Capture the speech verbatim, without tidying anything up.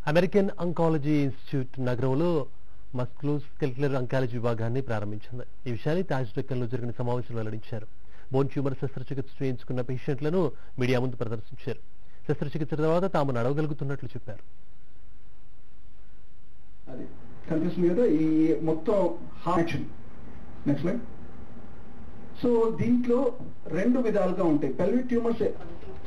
American oncology institute నగరంలో musculoskeletal oncology విభాగాన్ని ప్రారంభించింది. ఈ విషయాన్ని తాజ్ డెక్కన్లో జరిగిన సమావేశంలో వెల్లడించారు. బోన్ ట్యూమర్ శస్త్రచికిత్స చేయించుకున్న పేషెంట్లను మీడియా ముందు ప్రదర్శించారు. శస్త్రచికిత్స తర్వాత తాము నడవగలుగుతున్నట్లు చెప్పారు. అది కనిపిస్తుంది కదా, ఈ మొత్తం హార్ట్. Next slide. సో దీంట్లో రెండు విధాలుగా ఉంటాయి. Pelvic tumours